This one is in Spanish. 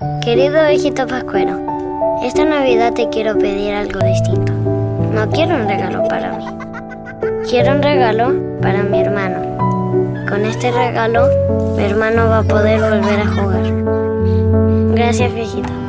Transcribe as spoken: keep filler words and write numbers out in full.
Querido viejito Pascuero, esta Navidad te quiero pedir algo distinto. No quiero un regalo para mí. Quiero un regalo para mi hermano. Con este regalo, mi hermano va a poder volver a jugar. Gracias, viejito.